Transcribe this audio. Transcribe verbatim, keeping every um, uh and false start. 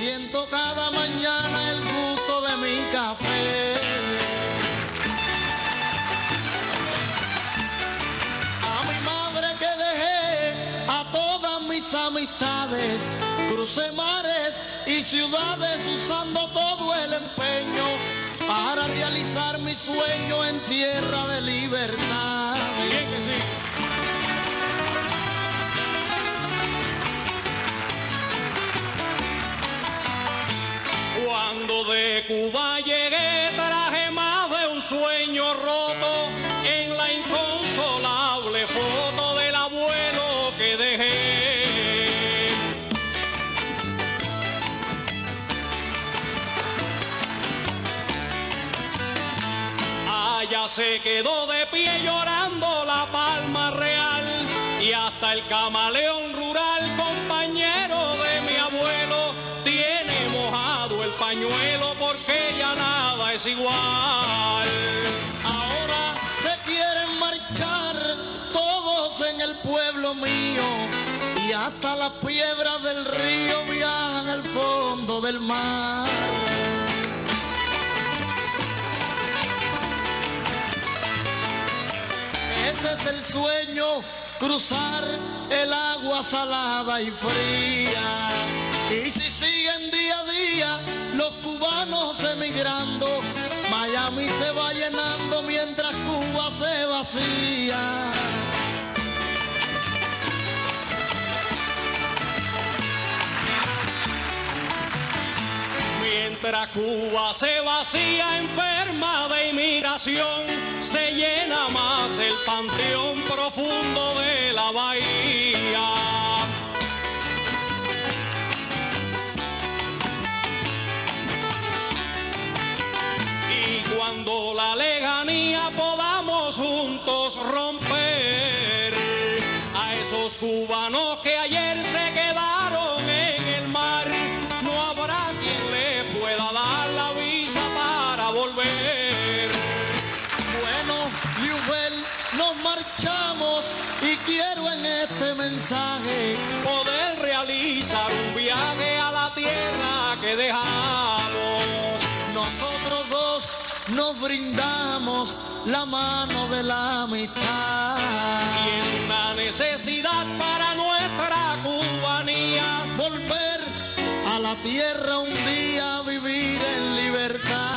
siento cada mañana el gusto de mi café. A mi madre que dejé, a todas mis amistades, crucé mares y ciudades usando todo el empeño para realizar mi sueño en tierra de libertad. Bien que sí. Cuando de Cuba llegué traje más de un sueño roto en la inconsolable foto del abuelo que dejé. Allá se quedó de pie llorando la palma real y hasta el camaleón rural, compañero de mi abuelo, tiene mojado el pañuelo porque ya nada es igual. Ahora se quieren marchar todos en el pueblo mío y hasta las piedras del río viajan al fondo del mar. Ese es el sueño, cruzar el agua salada y fría. Y si siguen día a día los cubanos emigrando, Miami se va llenando mientras Cuba se vacía. Mientras Cuba se vacía, enferma de inmigración, se llena más el panteón profundo de la bahía. Y cuando la lejanía podamos juntos romper a esos cubanos que ayer se quedaron en el mar, no habrá quien le pueda dar la visa para volver. Bueno, Liubel, nos marchamos y quiero en este mensaje Poder realizar un viaje a la tierra que dejamos. nosotros dos nos brindamos la mano de la amistad. Y es una necesidad para nuestra cubanía Volver a la tierra un día a vivir en libertad.